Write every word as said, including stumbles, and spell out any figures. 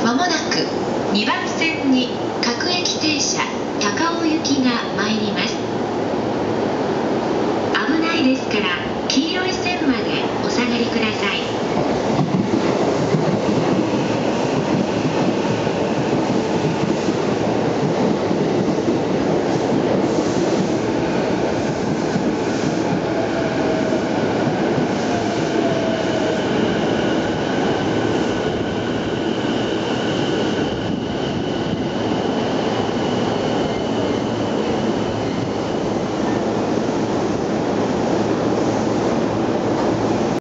まもなくにばん線に各駅停車高尾行きが参ります。危ないですから黄色い線まで